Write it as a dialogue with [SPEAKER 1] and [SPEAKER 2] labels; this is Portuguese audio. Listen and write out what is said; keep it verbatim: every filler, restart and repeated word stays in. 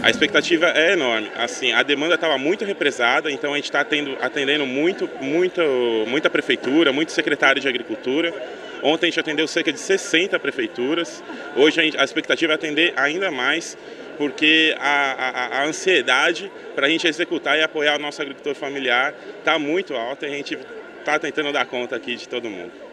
[SPEAKER 1] A expectativa é enorme. Assim, a demanda estava muito represada, então a gente está atendendo muito, muito, muita prefeitura, muito secretário de agricultura. Ontem a gente atendeu cerca de sessenta prefeituras. Hoje a, gente, a expectativa é atender ainda mais, porque a, a, a ansiedade para a gente executar e apoiar o nosso agricultor familiar está muito alta e a gente está tentando dar conta aqui de todo mundo.